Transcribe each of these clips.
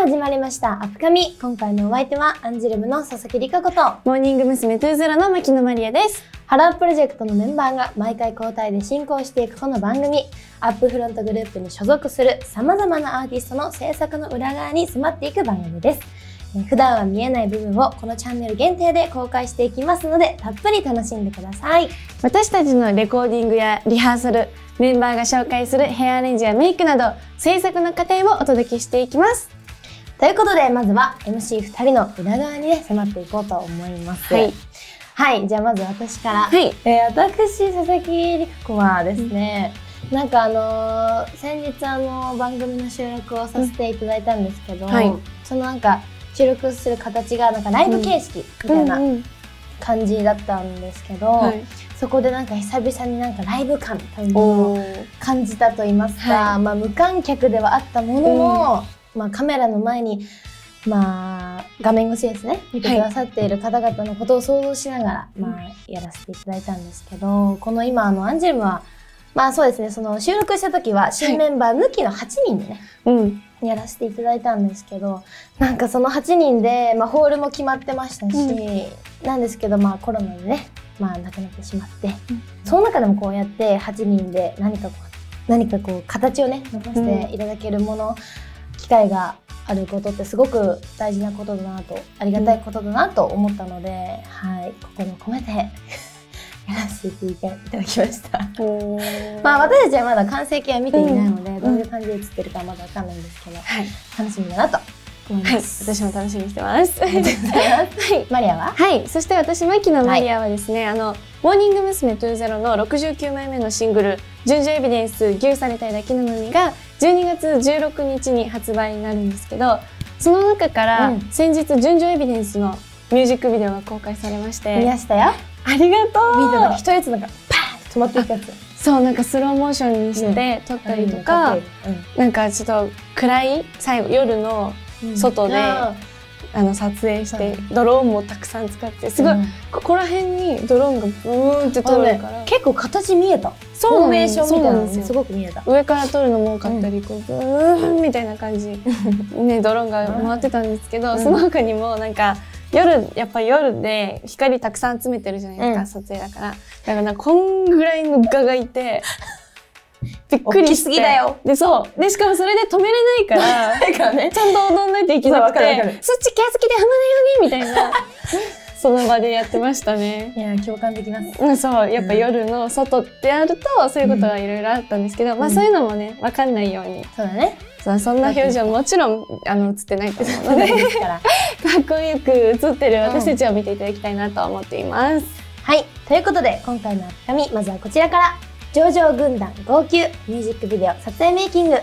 始まりましたアップカミ。今回のお相手はアンジュルムの佐々木里香子とモーニング娘。20の牧野まりえです。 ハロープロジェクトのメンバーが毎回交代で進行していくこの番組、アップフロントグループに所属する様々なアーティストの制作の裏側に迫っていく番組です。普段は見えない部分をこのチャンネル限定で公開していきますので、たっぷり楽しんでください。 私たちのレコーディングやリハーサル、メンバーが紹介するヘアアレンジやメイクなど制作の過程をお届けしていきます。 ということで、まずは MC2 人の裏側にね、迫っていこうと思います。はい、じゃあまず私から。 はい。 私、佐々木里香子はですね、なんか先日番組の収録をさせていただいたんですけど、そのなんか収録する形がなんかライブ形式みたいな感じだったんですけど、そこでなんか久々になんかライブ感というのを感じたと言いますか、まあ無観客ではあったものの、まあカメラの前にまあ画面越しですね、見てくださっている方々のことを想像しながらまあやらせていただいたんですけど、この今アンジェルムはまあそうですね、その収録した時は新メンバー抜きの8人でね、やらせていただいたんですけど、なんかその8人で、まあ、ホールも決まってましたし、なんですけど、まあコロナでね、まあ亡くなってしまって、その中でもこうやって8人で何かこう形をね残していただけるもの、機会があることってすごく大事なことだなと、ありがたいことだなと思ったので、はい、心を込めてやらせていただきました。まあ私たちはまだ完成形は見ていないので、どういう感じで映ってるかまだわかんないんですけど、楽しみだなと思います。 私も楽しみにしてます。 マリアは？ はい、そして私牧野マリアはですね、モーニング娘。20の69枚目のシングル「純情エビデンスギューされたいだけなのに」が12月16日に発売になるんですけど、その中から先日「純情エビデンス」のミュージックビデオが公開されまして、 見ましたよ。 ありがとう。 見たなんか一つなんかパーンと止まっていくやつ。 そう、なんかスローモーションにして撮ったりとか、なんかちょっと暗い最後夜の外で撮影して、ドローンもたくさん使って、すごいここら辺にドローンがブーンって撮るから、 結構形見えた。フォーメーションみたいなのすごく見えた。 上から撮るのも多かったり、こうブーンみたいな感じね、ドローンが回ってたんですけど、その他にもなんかやっぱり夜で光たくさん集めてるじゃないですか、撮影だから。だからなんかこんぐらいの蛾がいて、びっくりして。大きすぎだよ。で、そう。で、しかもそれで止めれないから、ちゃんと踊んないといけなくて、そっち気をつけてはまないようにみたいな、その場でやってましたね。 いや、共感できます。 そう、やっぱ夜の外ってやると、そういうことがいろいろあったんですけど、まあそういうのもね、わかんないように。 そうだね。 そんな表情もちろん映ってないと思うので、かっこよく映ってる私たちを見ていただきたいなと思っています。 はい、ということで今回のアップカミ、まずはこちらから。上々軍団号泣ミュージックビデオ撮影メイキング。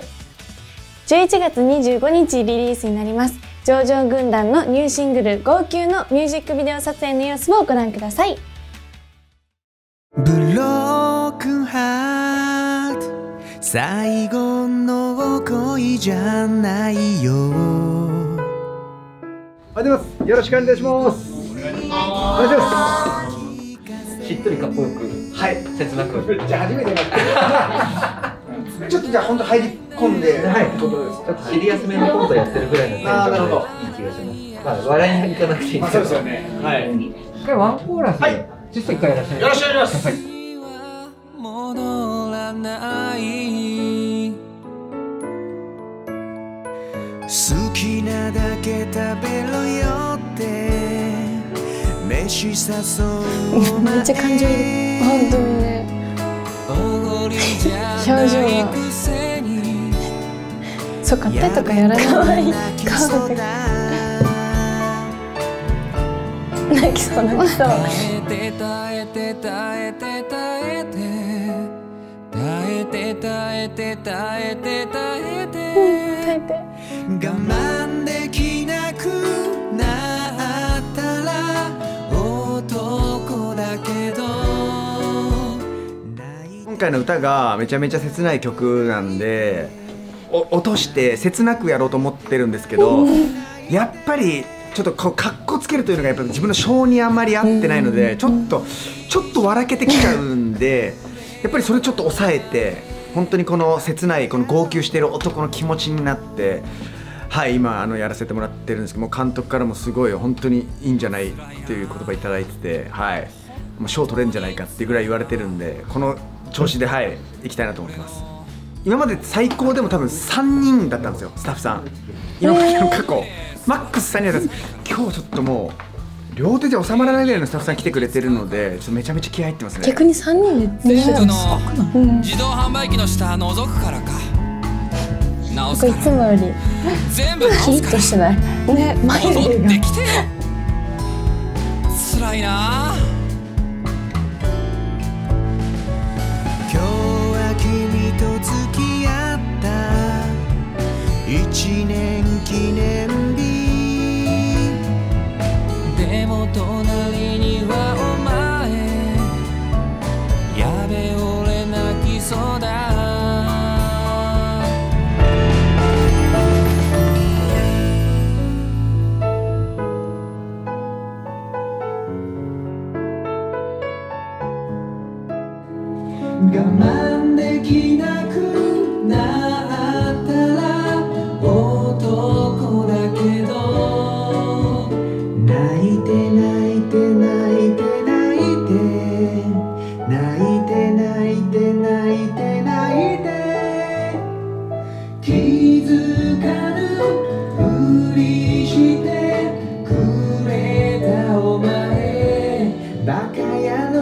11月25日リリースになります。上々軍団のニューシングル号泣のミュージックビデオ撮影の様子をご覧ください。 ブロークンハート、最後の恋じゃないよ。 ありがとうございます。よろしくお願いします。お願いします。 しっとりかっこよく、切なく。 じゃあ初めてちょっとじゃあ本当入り込んで、ことです。 ちょっとシリアスめのコントやってるぐらいのテンションでいい気がします。まあ笑いにいかなくていいんですけど。 そうですよね。はい。 一回ワンコーラス、ちょっと一回やらせて。 よろしくお願いします。 戻らない。好きなだけ食べろよって飯誘う。 めっちゃ感情いる。本当にね。表情が。そっか、手とかやらない。顔で。泣きそう泣きそう。 我慢できなくなったら男だけど。 今回の歌がめちゃめちゃ切ない曲なんで、落として切なくやろうと思ってるんですけど、やっぱりちょっとこうかっこつけるというのがやっぱ自分の性にあんまり合ってないので、ちょっと笑けてきちゃうんで、やっぱりそれちょっと抑えて、本当にこの切ないこの号泣している男の気持ちになってはい、今やらせてもらってるんですけども、監督からもすごい本当にいいんじゃないっていう言葉いただいてて、はい、もう賞取れるんじゃないかっていうぐらい言われてるんで、この調子ではい行きたいなと思ってます。今まで最高でも多分3人だったんですよ、スタッフさん。今までの過去マックス3人だったんです。今日ちょっともう両手で収まらないぐらいのスタッフさん来てくれてるので、ちょっとめちゃめちゃ気合入ってますね。 逆に3人で出てたのすごくない？ 自動販売機の下覗くからか。直すいつもより全部キリッとしてないね、眉戻毛がってきてよ。辛いな。 今日は君と付き合った1年記念日。 でも隣にはお前、やべ俺泣きそうだ。 我慢できなくなったら男だけど、泣いて泣いて泣いて泣いて泣いて泣いて泣いて泣いて、気づかぬふりしてくれたお前、バカ野郎。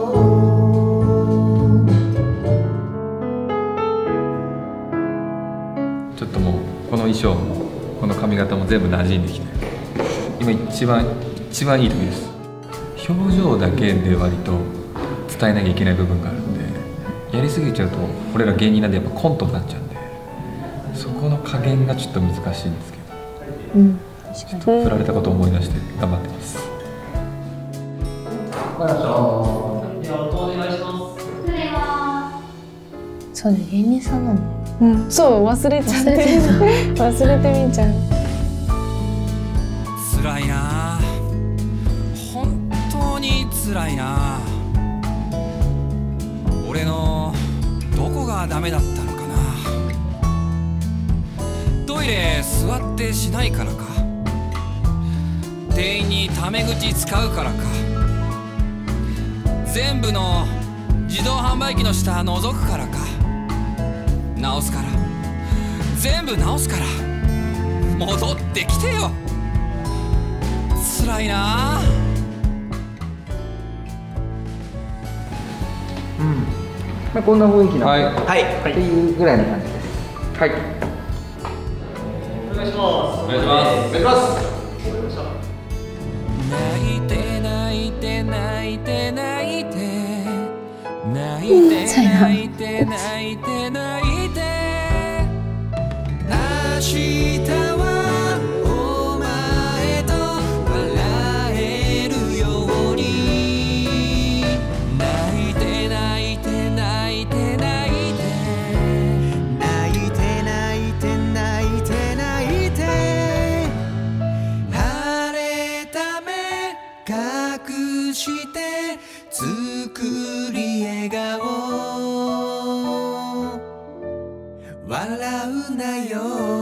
ちょっともうこの衣装もこの髪型も全部馴染んできて、今一番いい時です。表情だけで割と伝えなきゃいけない部分があるんで、やりすぎちゃうと俺ら芸人なんでやっぱコントになっちゃうんで、そこの加減がちょっと難しいんですけど、振られたことを思い出して頑張ってます。 そうね、芸人さんなんだ。 そう忘れちゃって忘れてみちゃう。 辛いな。本当に辛いな。俺のどこがダメだったのかな。トイレ座ってしないからか、店員にタメ口使うからか、全部の自動販売機の下覗くからか。直すから、全部直すから、戻ってきてよ。辛いな。 まあこんな雰囲気の、 はいはい、 っていうぐらいの感じです。 はい、お願いします。 泣いて泣いて泣いて泣いて泣いて泣いて泣いて泣いて、 明日はお前と笑えるように、 泣いて泣いて泣いて泣いて泣いて泣いて泣いて泣いて、晴れた目隠して作り笑顔、笑うなよ。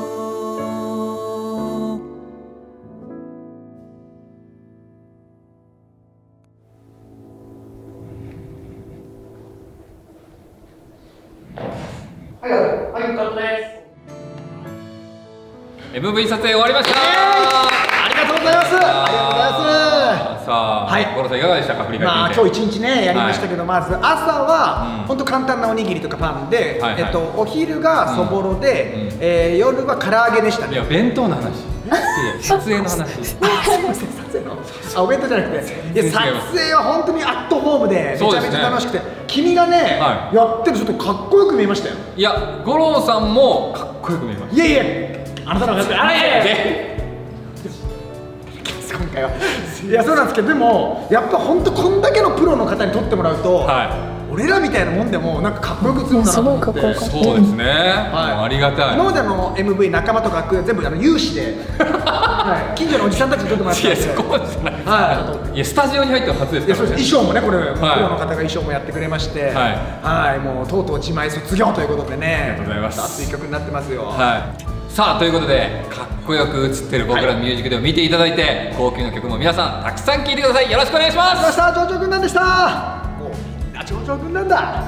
MV 撮影終わりました。 ありがとうございます。ありがとうございます。 さあ、 はい五郎さんいかがでしたか、振り返ってみて。 今日一日ねやりましたけど、まず朝はうん本当簡単なおにぎりとかパンで、 はいはいお昼がそぼろで、夜は唐揚げでしたね。 いや、弁当の話。撮影の話。 すいません、撮影のお弁当じゃなくて、いや、撮影は本当にアットホームでめちゃめちゃ楽しくて、君がね、 はいやってるちょっとかっこよく見えましたよ。 いや、五郎さんもかっこよく見えましいやいや、あなたの方があれ今回はいや、そうなんですけど、でもやっぱ本当こんだけのプロの方に撮ってもらうと、 た。は俺らみたいなもんでもなんかかっこよく映るんだなと思って。 すごいかっこよかった。 そうですね、ありがたい。 今までの MV 仲間とか全部有志で、近所のおじさんたちに撮ってもらってたんで。 いや、そこじゃない。いや、スタジオに入っても初ですからね。 衣装もね、これプロの方が衣装もやってくれまして、はい、もうとうとう自前卒業ということでね。 ありがとうございます。 熱い曲になってますよ。 はい。さあ、ということでかっこよく映ってる僕らのミュージックビデオを見ていただいて、号泣の曲も皆さんたくさん聴いてください。よろしくお願いします。 上々軍団でした。もうみんな上々軍団だ。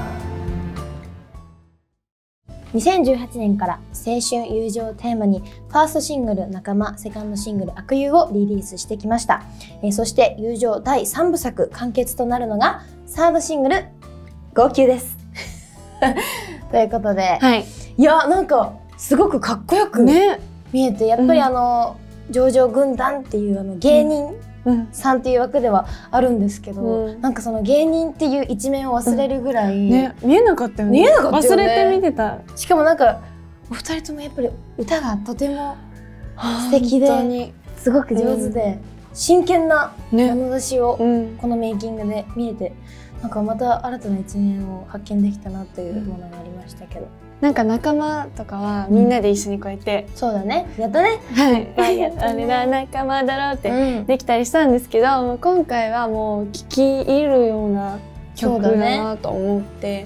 2018年から青春友情をテーマにファーストシングル仲間、セカンドシングル悪友をリリースしてきました。そして友情第3部作完結となるのがサードシングル号泣ですということで、はい、いやなんかすごくかっこよく見えて、やっぱり上々軍団っていう芸人さんっていう枠ではあるんですけど、なんかその芸人っていう一面を忘れるぐらい、 ね、見えなかったよね。見えなかったよね。忘れて見てた。 しかもなんかお二人ともやっぱり歌がとても素敵ですごく上手で、真剣な眼差しをこのメイキングで見えて、なんかまた新たな一面を発見できたなというものがありましたけど。 なんか仲間とかはみんなで一緒にこうやって、 そうだね、やったね、 はい、あれだ仲間だろうってできたりしたんですけど、今回はもう聴き入るような曲だなと思って、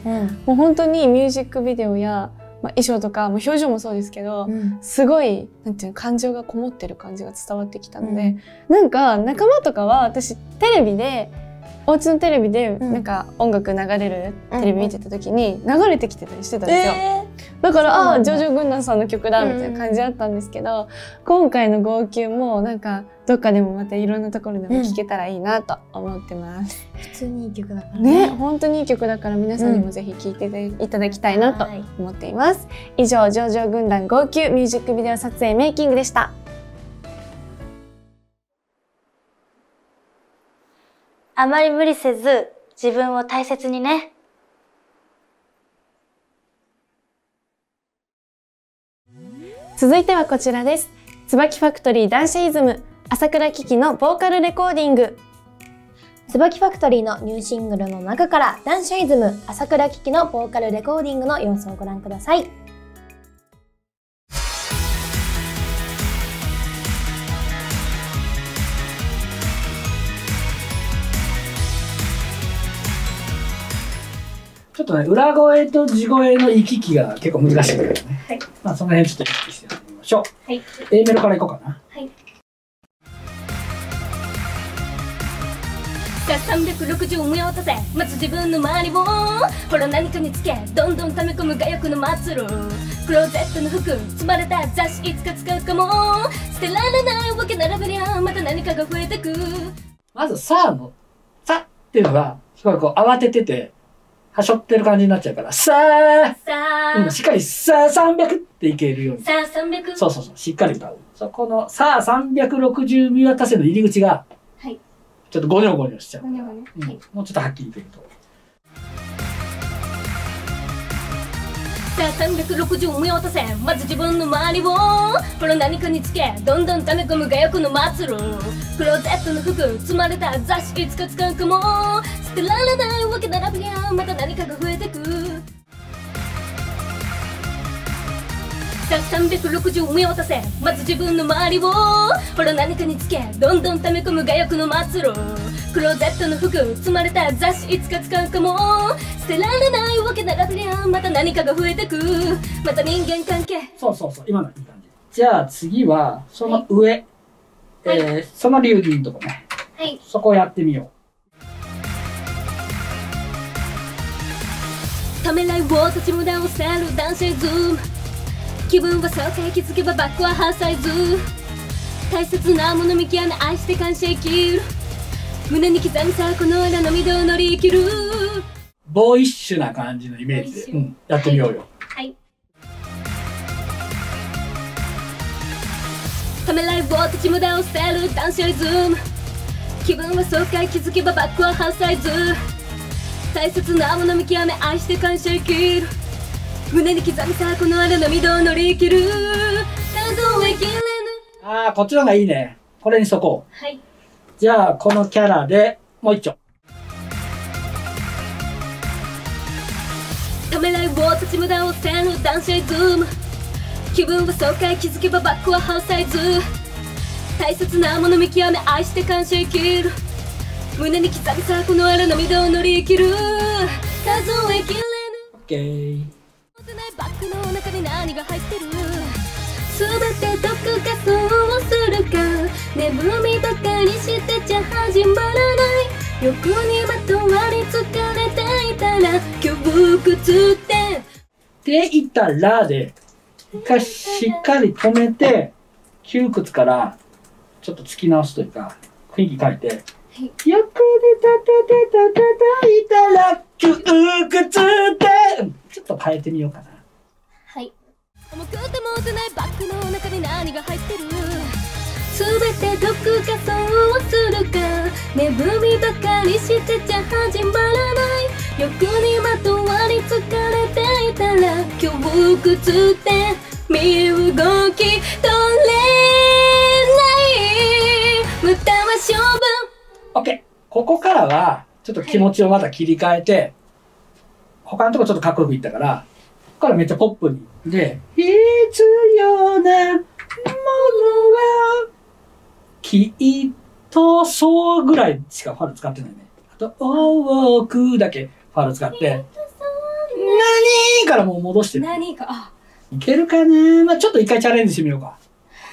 もう本当にミュージックビデオや衣装とかも表情もそうですけど、すごいなんていうの、感情がこもってる感じが伝わってきたので、なんか仲間とかは私テレビでお家のテレビでなんか音楽流れるテレビ見てた時に流れてきてたりしてたんですよ。だから上々軍団さんの曲だみたいな感じだったんですけど、今回の号泣もなんかどっかでもまたいろんなところでも聴けたらいいなと思ってます。 普通にいい曲だからね。 本当にいい曲だから皆さんにもぜひ聴いていただきたいなと思っています。以上、上々軍団号泣ミュージックビデオ撮影メイキングでした。 あまり無理せず自分を大切にね。 続いてはこちらです。椿ファクトリーダンシイズム、朝倉キキのボーカルレコーディング。 椿ファクトリーのニューシングルの中からダンシイズム、朝倉キキのボーカルレコーディングの様子をご覧ください。 ちょっとね、裏声と地声の行き来が結構難しいんだけどね。はい。まあその辺ちょっと意識してやってみましょう。はい。A メロからいこうかな。はい。 360見渡せ、まず自分の周りをほら何かにつけ、どんどん溜め込む我欲の末路。クローゼットの服積まれた雑誌いつか使うかも、捨てられないわけ並べりゃまた何かが増えてく。 まずさのさっていうのがすごいこう慌ててはしょってる感じになっちゃうから、さあ、しっかりさあ300っていけるように。 さあ300。 そうそうそう、しっかり歌う。そこのさあ360見渡せの入り口が、はい、ちょっとゴニョゴニョしちゃう。ゴニョゴニョ。はい、もうちょっとはっきりいけると。 さあ360見渡せ、まず自分の周りをほら何かにつけ、どんどん溜め込む我欲の末路。クローゼットの服積まれた雑誌いつか使うかも、捨てられないわけ並びりゃまた何かが増えてく。さあ360見渡せ、まず自分の周りをほら何かにつけ、どんどん溜め込む我欲の末路。クローゼットの服積まれた雑誌いつか使うかも、捨てられないわけ並びりゃまた何かが増えてく。また人間関係。 そうそうそう、今のいい感じ。じゃあ次はその上、はい、その流儀のとこね、はい、そこをやってみよう。ためらいを立ち無駄をせるダンシズム、気分は爽快、気づけばバックはハーサイズ。大切なもの見極め愛して感謝生きる、胸に刻みさこの間のみど乗り切る。 ボーイッシュな感じのイメージで、やってみようよ。はい。 ためらいを立ち無駄を捨てるダンシズム、気分は爽快、気づけばバックはハーサイズ。大切なもの見極め愛して感謝生きる、胸に刻みさこの間のみど乗り切る。数えきれぬ。 ああ、こっちの方がいいね。これにしとこう。 はい。 じゃあこのキャラでもう一丁。 ためらいを立ち無駄をせぬダンシャイズーム。気分は爽快、気づけばバックはハウサイズ。大切なもの見極め愛して感謝生きる。胸に刻みさこの荒波を乗り切る。数えきれぬオッケー。 バッグの中に何が入ってる。全て毒化そうするか。眠みばかりしてちゃ始まらない。欲にまとわりつかれていたら窮屈ってていたらで一回しっかり止めて窮屈からちょっと突き直すというか雰囲気変えて、はい、欲でたいたら窮屈ってちょっと変えてみようかな。 はい。重くて持てないバッグの中に何が入ってる。全て毒化そうするか。眠みばかりしてちゃ始まらない。欲にまとわりつかれていたら窮屈って身動き取れない無駄は勝負。 OK。 ここからはちょっと気持ちをまた切り替えて、他のとこちょっとかっこよくいったから、ここからめっちゃポップにで必要なものはきっとそうぐらいしかファル使ってないね。あと多くだけファル使って何からもう戻してる。 何かいけるかな。まあちょっと一回チャレンジしてみようか。はい。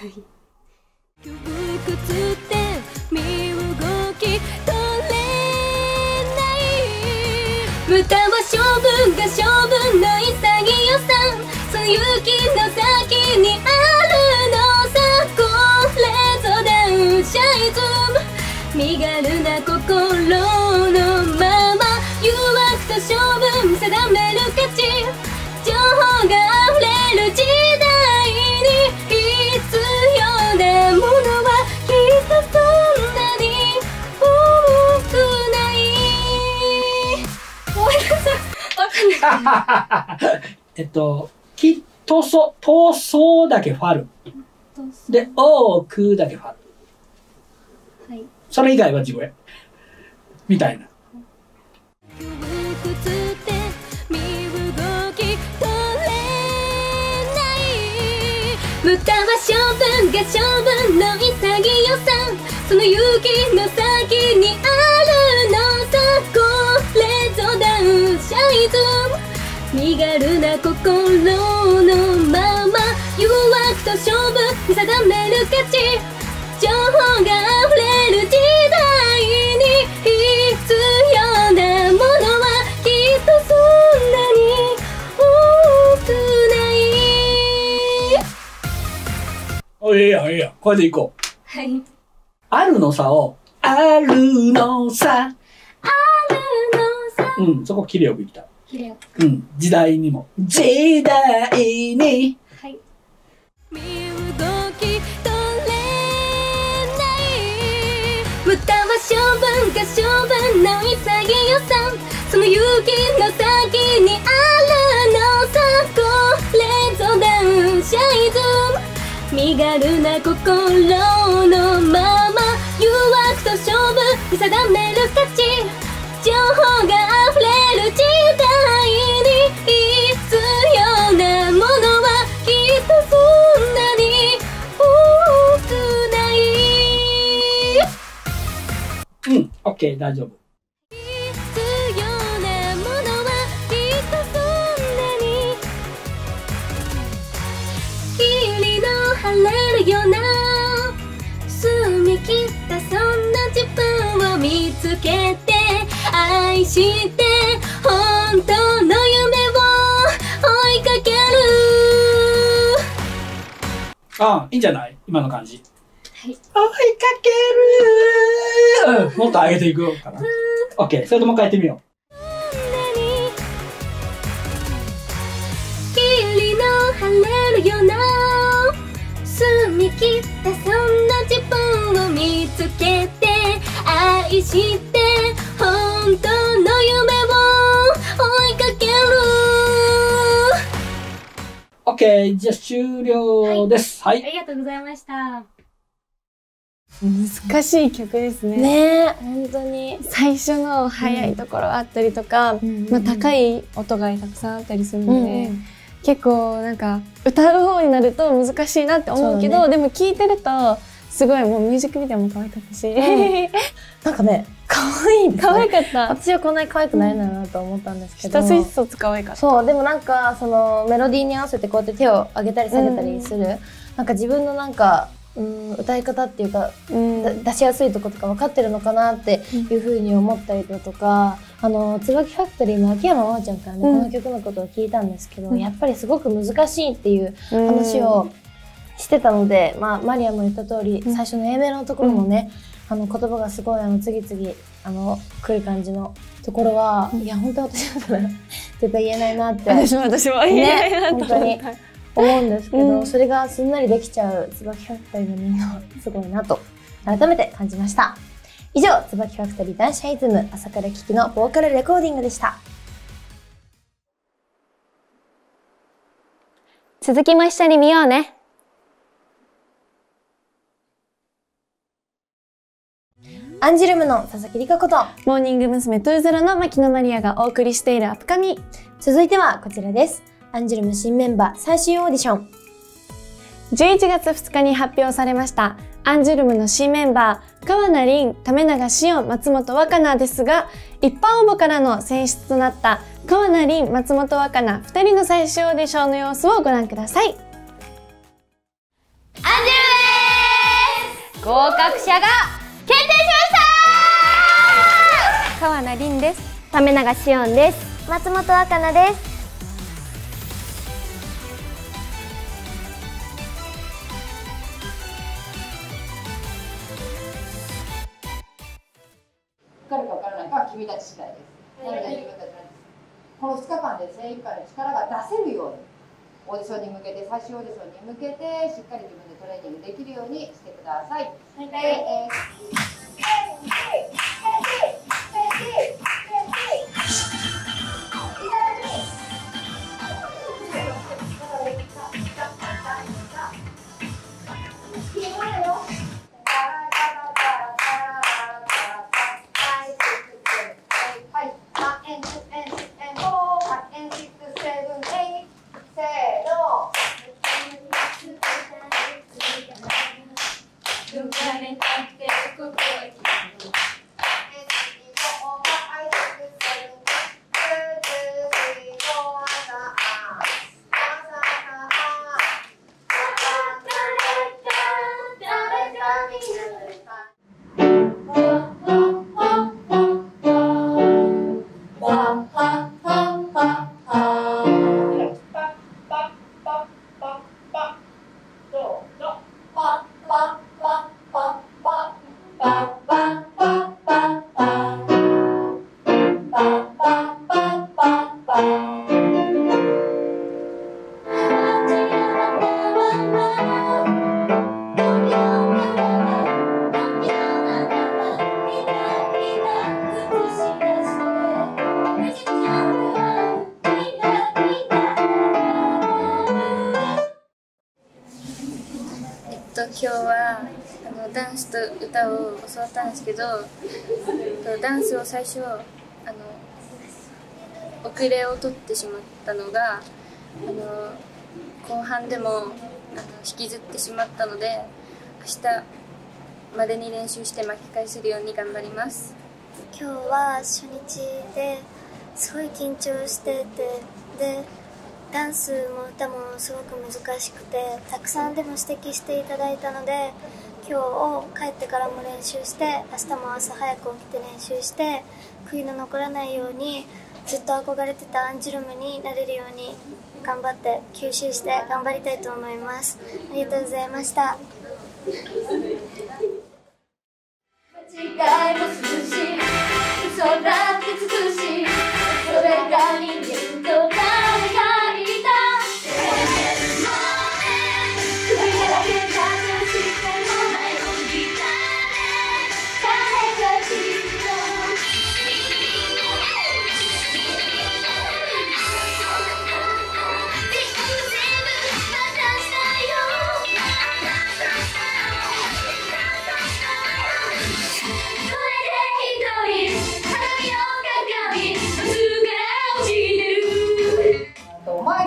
窮屈って身動き取れない無駄は勝負が勝負の潔さ。強気の先にあるのさ。これぞダウンシャイズム。身軽な心のまま誘惑と勝負定める価値。情報が溢れる時代に必要なものはきっとそんなに多くない。ごめんなさい。わかんない。 きっととそうだけファル。で、多くだけファル。はい。それ以外は自分みたいな。 窮屈って身動き取れない無駄は勝負が勝負の潔さ。その勇気の先にあるのさ。これぞダウンシャイズム。身軽な心のまま誘惑と勝負定める価値。情報が溢れる時代に必要なものはきっとそんなに多くない。 おいいやいいや、これでいこう。 はい。 あるのさをあるのさ。 あるのさ。 うん、そこきれいよくいきたい。 きれいよく。うん、時代にも。時代に。 はい。身動き取れ無駄は勝負が勝負の潔さ。その勇気の先にあるのさ。これぞダウンシャイズム。身軽な心のまま誘惑と勝負定める価値。情報が溢れる時代に必要なものはきっとそんなに多くない。 うん、オッケー、大丈夫。 必要なものはきっとそんなに霧の晴れるような澄み切ったそんな自分を見つけて愛して本当の夢を追いかける。 あ、いいんじゃない今の感じ。 はい。追いかける。もっと上げていくかな。オッケー、それともう一回やってみよう。 霧の晴れるような澄み切ったそんな自分を見つけて愛して本当の夢を追いかける。 オッケー、じゃあ終了です。はい。 ありがとうございました。 難しい曲ですね。 ね、本当に最初の速いところあったりとか、まあ、高い音がたくさんあったりするので、結構なんか歌う方になると難しいなって思うけど、でも聴いてるとすごいもうミュージックビデオも可愛かったし、 なんかね可愛いですね。 可愛かった。 私はこんなに可愛くなれないなと思ったんですけど、 一つ一つ可愛かった。 そう、でもなんかそのメロディーに合わせてこうやって手を上げたり下げたりする、なんか自分のなんか歌い方っていうか、出しやすいとことか分かってるのかなっていうふうに思ったりだとか、椿ファクトリーの秋山真央ちゃんからね、この曲のことを聞いたんですけど、やっぱりすごく難しいっていう話をしてたので、まあ、マリアも言った通り、最初の A メロのところもね、言葉がすごい次々来る感じのところは、いや本当私だったら絶対言えないなって私も言えないな本当に思うんですけど、それがすんなりできちゃう椿ファクトリーのみんなはすごいなと改めて感じました。以上、椿ファクトリー男子イズム朝から聞きのボーカルレコーディングでした。 続きも一緒に見ようね。 アンジュルムの佐々木里香こと、 モーニング娘。20の牧野マリアがお送りしているアップカミ。 続いてはこちらです。アンジュルム新メンバー最終オーディション。 11月2日に発表されましたアンジュルムの新メンバー、川名凛、為永紫音、松本若菜ですが、一般応募からの選出となった川名凛、松本若菜2人の最終オーディションの様子をご覧ください。 アンジュルムです。合格者が決定しました。 川名凛です。為永紫音です。松本若菜です。 受かるか受からないかは君たち次第です。なので自分たちなんです。この2日間で精一杯の力が出せるように、オーディションに向けて、最終オーディションに向けてしっかり自分でトレーニングできるようにしてください。 今日はダンスと歌を教わったんですけど、ダンスを最初遅れを取ってしまったのが後半でも引きずってしまったので、明日までに練習して巻き返せるように頑張ります。 今日は初日ですごい緊張してて、でダンスも歌もすごく難しくて、たくさんでも指摘していただいたので、今日帰ってからも練習して、明日も朝早く起きて練習して、悔いの残らないようにずっと憧れてたアンジュルムになれるように頑張って吸収して頑張りたいと思います。ありがとうございました。 間違いも涼しい、嘘だって美しい、それが人間と誰がいた。首だけだとしてもないのに誰がきっと全部渡したよ。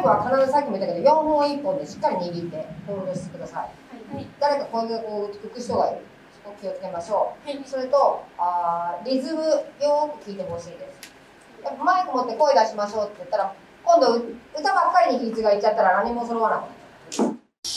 は必ずさっきも言ったけど4本1本でしっかり握ってホールドしてください。誰かこういう浮く人がいる。そこ気をつけましょう。それとリズムよく聞いてほしいです。やっぱマイク持って声出しましょうって言ったら今度歌ばっかりに比率がいっちゃったら何も揃わなくなる。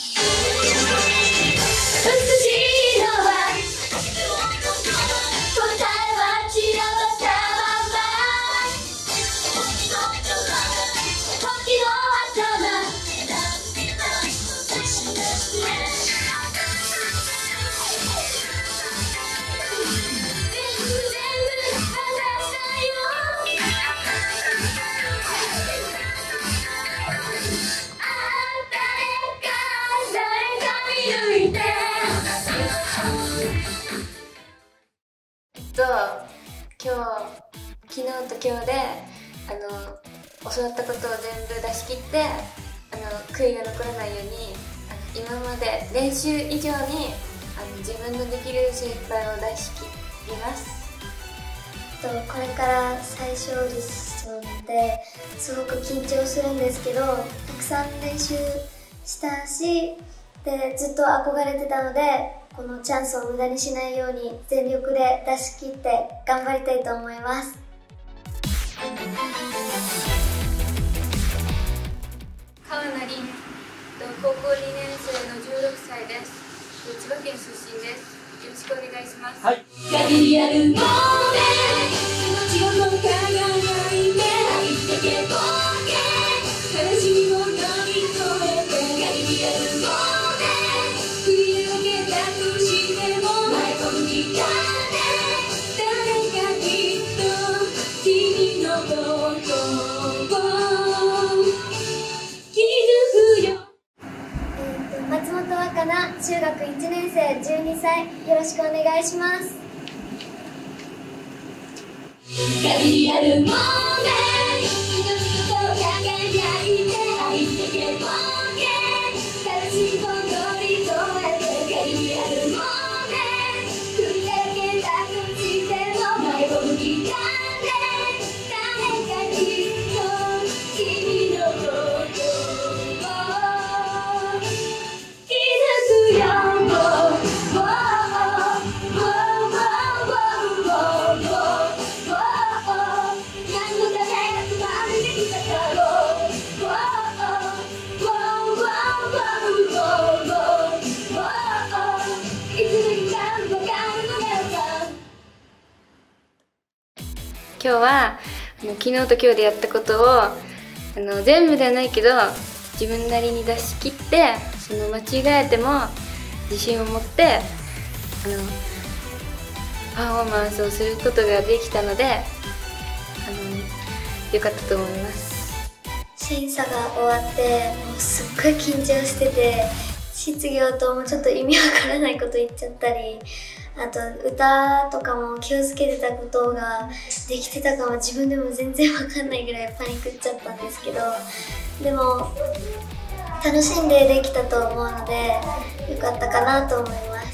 昨日と今日で教わったことを全部出し切って悔いが残らないように今まで練習以上に自分のできる精一杯を出し切ります。 これから最初オーディションですごく緊張するんですけど、たくさん練習したしでずっと憧れてたので、このチャンスを無駄にしないように全力で出し切って頑張りたいと思います。 川名凛、高校2年生の16歳です。千葉県出身です。よろしくお願いします。はい。限りあるもので命を輝いて生きてけぼけ悲しみを乗り越えて限りあるもので振り分けたとしても前と向き合って誰かきっと君のことを気づくよ。 松本若菜、中学1年生、12歳、よろしくお願いします。 限りあるもので命と輝いて愛してけぼけ悲しみを乗り越えて限りあるもので振り分けたとしても前を向き合って誰かきっと君のことを気づくよ。 今日は昨日と今日でやったことを全部ではないけど自分なりに出し切って間違えても自信を持ってパフォーマンスをすることができたのでよかったと思います。 審査が終わってもうすっごい緊張してて、質疑応答もちょっと意味わからないこと言っちゃったり、あと歌とかも気をつけてたことができてたかも自分でも全然わかんないぐらいパニックっちゃったんですけど、でも楽しんでできたと思うのでよかったかなと思います。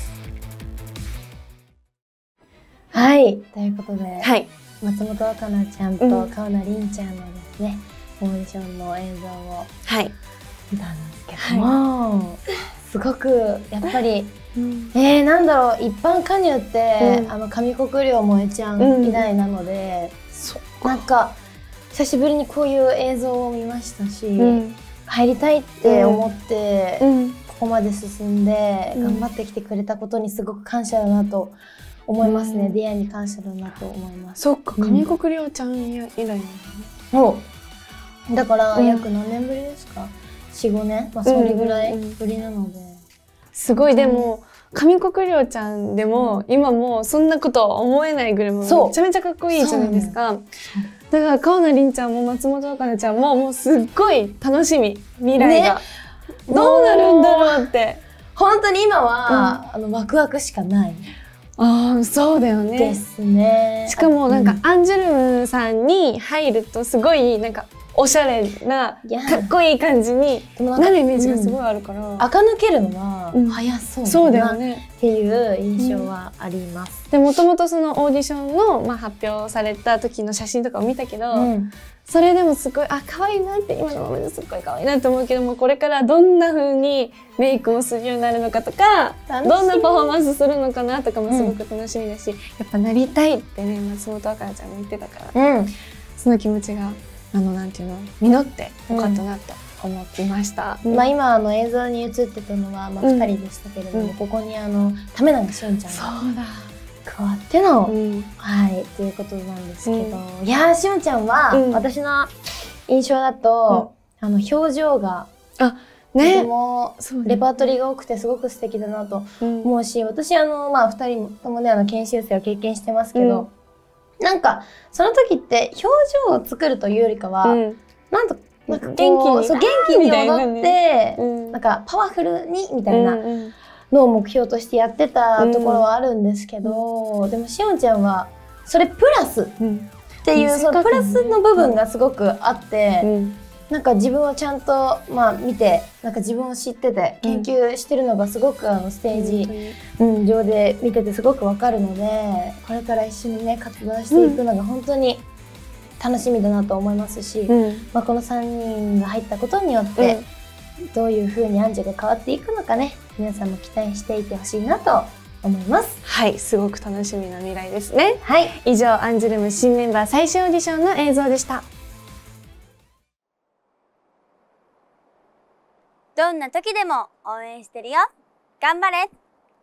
はい、ということで、松本若菜ちゃんと川名凛ちゃんのですね、オーディションの映像を見たんですけども、すごくやっぱりなんだろう、一般加入って上国料萌ちゃん以来なので、なんか久しぶりにこういう映像を見ましたし、入りたいって思ってここまで進んで頑張ってきてくれたことにすごく感謝だなと思いますね。出会いに感謝だなと思います。 そっか、上国料ちゃん以来なのね。 そうだから約何年ぶりですか？4、5年、それぐらいぶりなので、 すごい。でも上国料ちゃんでも今もうそんなこと思えないぐらい、もうめちゃめちゃかっこいいじゃないですか。だから川名凛ちゃんも松本若菜ちゃんももうすっごい楽しみ、未来がどうなるんだろうって。 本当に今はワクワクしかない。 そうだよね。 ですね。 しかもなんかアンジュルムさんに入るとすごいなんかおしゃれなかっこいい感じになるイメージがすごいあるから、 垢抜けるのは早そうだなっていう印象はあります。 でもともとそのオーディションの発表された時の写真とかを見たけど、 それでもすごい可愛いなって、今のままですっごい可愛いなって思うけども、これからどんな風にメイクをするようになるのかとか、どんなパフォーマンスするのかなとかもすごく楽しみだし、やっぱなりたいってね、松本若菜ちゃんも言ってたから、その気持ちがなんていうの、実ってよかったなって思っていました。 今映像に映ってたのは2人でしたけれども、ここに為永しおんちゃんが加わっての、ということなんですけど、いやー、しおんちゃんは、私の印象だと、表情がとてもレパートリーが多くてすごく素敵だなと思うし、私2人ともね研修生を経験してますけど、なんかその時って表情を作るというよりかは、なんか元気に踊って、なんかパワフルにみたいなのを目標としてやってたところはあるんですけど、でもしおんちゃんはそれプラスっていう、そのプラスの部分がすごくあって、なんか自分をちゃんと見て、なんか自分を知ってて研究してるのがすごくステージ上で見ててすごくわかるので、これから一緒にね活動していくのが本当に楽しみだなと思いますし、この3人が入ったことによって、どういう風にアンジュが変わっていくのかね、皆さんも期待していてほしいなと思います。 はい、すごく楽しみな未来ですね。はい、以上アンジュルム新メンバー最終オーディションの映像でした。 どんな時でも応援してるよ。頑張れ。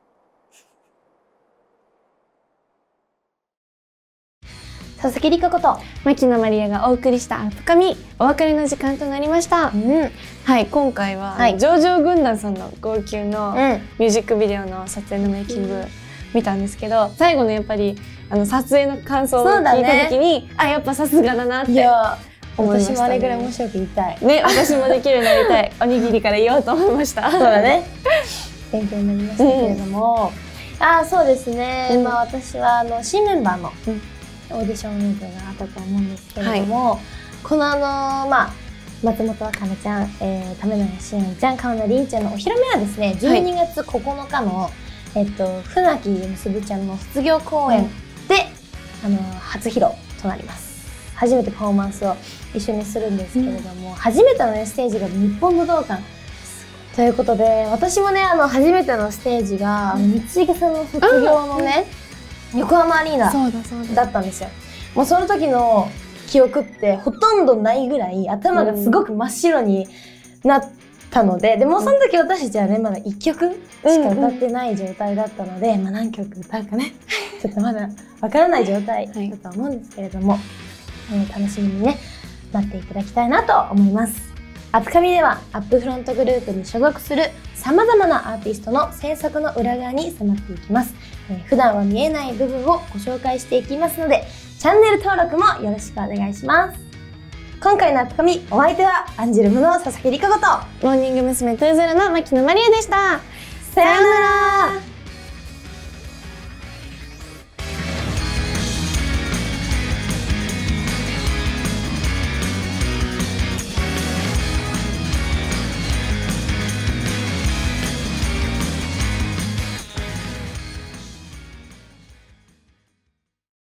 佐々木梨花こと牧野まりやがお送りしたアップカミ、お別れの時間となりました。はい、今回はジョージョ軍団さんの号泣のミュージックビデオの撮影のメイキング見たんですけど、最後のやっぱり撮影の感想を聞いた時に、やっぱさすがだなって思いましたね。 私もあれぐらい面白く言いたいね。私もできるようになりたい。おにぎりから言おうと思いました。 そうだね。勉強になりましたけれども、そうですね。私は新メンバーのオーディション映像があったと思うんですけれども、この松本若菜ちゃん、為永しおんちゃん、川名凛ちゃんのお披露目はですね、12月9日の船木むすぶちゃんの卒業公演で初披露となります。初めてパフォーマンスを一緒にするんですけれども、初めてのステージが日本武道館ということで、私もね初めてのステージが三井さんの卒業のね、横浜アリーナだったんですよ。もうその時の記憶ってほとんどないぐらい頭がすごく真っ白になったので、でもその時私たちはねまだ1曲しか歌ってない状態だったので、何曲歌うかねちょっとまだわからない状態だと思うんですけれども、楽しみにね待っていただきたいなと思います。アップカミではアップフロントグループに所属するさまざまなアーティストの制作の裏側に迫っていきます。普段は見えない部分をご紹介していきますので、チャンネル登録もよろしくお願いします。今回のアップカミ、お相手はアンジュルムの佐々木梨花子とモーニング娘。20の牧野まりやでした。 さようなら。